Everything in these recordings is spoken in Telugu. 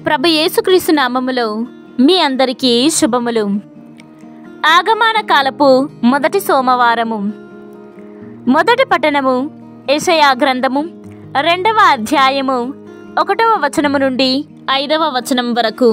ప్రభు యేసుక్రీస్తు నామములో మీ అందరికీ శుభములు. ఆగమన కాలపు మొదటి సోమవారము. మొదటి పట్టణము యెషయా గ్రంథము 2వ అధ్యాయము 1వ వచనము నుండి 5వ వచనం వరకు.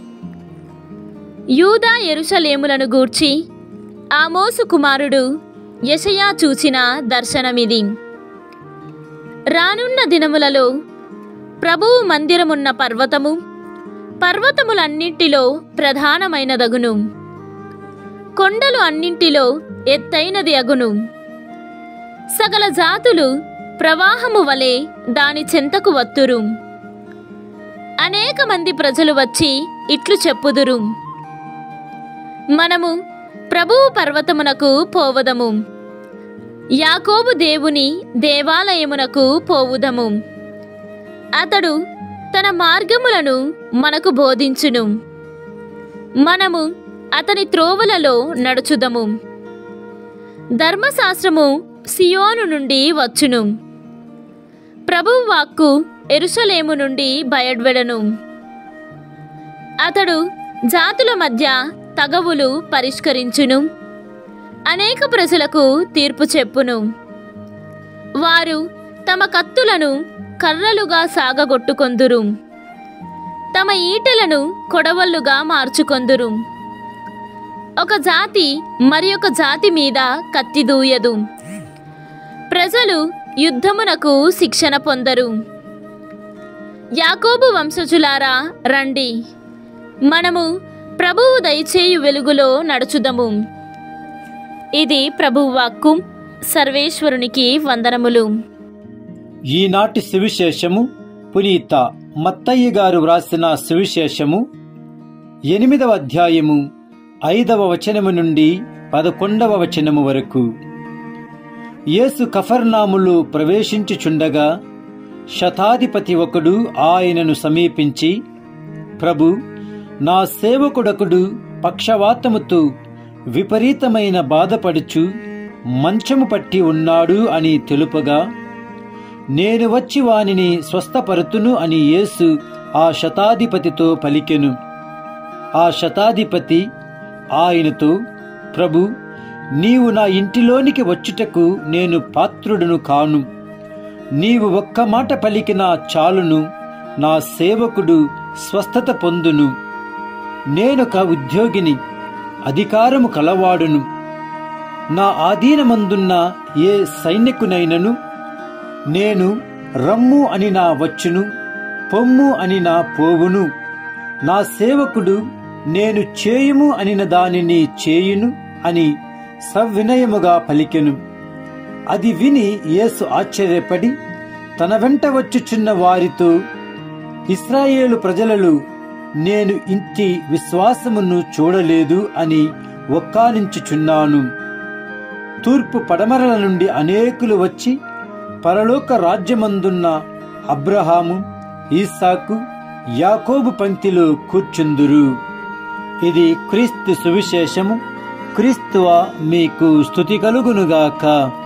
యూదా యెరూషలేములను గూర్చి ఆమోసు కుమారుడు యెషయా చూచిన దర్శనమిది. రానున్న దినములలో ప్రభువు మందిరమున్న పర్వతములన్నింటిలో ప్రధానమైనదగును. కొండలు అన్నింటిలో ఎత్తైనది అగును. సకల జాతులు ప్రవాహము వలె దాని చెంతకు వత్తురు. అనేక మంది ప్రజలు వచ్చి ఇట్లు చెప్పుదురు, మనము ప్రభువు పర్వతమునకు పోవుదము, యాకోబు దేవుని దేవాలయమునకు పోవుదము. అతడు తన మార్గములను మనకు బోధించును, మనము అతని త్రోవలలో నడుచుదము. ధర్మశాస్త్రము సియోను నుండి వచ్చును, ప్రభువు వాక్కు యెరూషలేము నుండి బయడ్వెడను. అతడు జాతుల మధ్య తగవులు పరిష్కరించును, అనేక ప్రజలకు తీర్పు చెప్పును. వారు తమ కత్తులను కర్రలుగా సాగగొట్టుకొందురు, తమ ఈటెలను కొడవళ్ళుగా మార్చుకొందురు. ఒక జాతి మరి ఒక జాతి మీద కత్తి దూయదు, ప్రజలు యుద్ధమునకు శిక్షణ పొందరు. యాకోబు వంశజులారా రండి, మనము ప్రభువు దయచేయు వెలుగులో నడుచుదము. ఇది ప్రభువు వాక్కు. సర్వేశ్వరునికి వందనములు. ఈనాటి సువిశేషము పునీత మత్తయ్య గారు వ్రాసిన సువిశేషము 8వ అధ్యాయము 5వ వచనము నుండి 11వ వచనము వరకు. యేసు కఫర్నాములు ప్రవేశించుచుండగా శతాధిపతి ఒకడు ఆయనను సమీపించి, ప్రభు, నా సేవకుడొకడు పక్షవాతముతో విపరీతమైన బాధపడుచు మంచము పట్టి ఉన్నాడు అని తెలుపగా, నేను వచ్చి వానిని స్వస్థపరుతును అని యేసు ఆ శతాధిపతితో పలికెను. ఆ శతాధిపతి ఆయనతో, ప్రభు, నీవు నా ఇంటిలోనికి వచ్చుటకు నేను పాత్రుడును కాను. నీవు ఒక్క మాట పలికినా చాలును, నా సేవకుడు స్వస్థత పొందును. నేనొక ఉద్యోగిని, అధికారము కలవాడును. నా ఆధీనమందున్న ఏ సైనికునైనను నేను రమ్ము అని నా వచ్చును, పొమ్ము అని నా పోవును. నా సేవకుడు నేను చేయుము అనిన దానిని చేయును అని సవినయముగా పలికెను. అది విని యేసు ఆశ్చర్యపడి తన వెంట వచ్చుచున్న వారితో, ఇశ్రాయేలు ప్రజలలో నేను ఇంటి విశ్వాసమును చూడలేదు అని ఒక్కానించుచున్నాను. తూర్పు పడమరల నుండి అనేకులు వచ్చి పరలోక రాజ్యమందున్న అబ్రహాము, ఈసాకు, యాకోబు పంక్తిలో కూర్చుందురు. ఇది క్రీస్తు సువిశేషము. క్రీస్తువా మీకు స్తుతి కలుగునుగాక.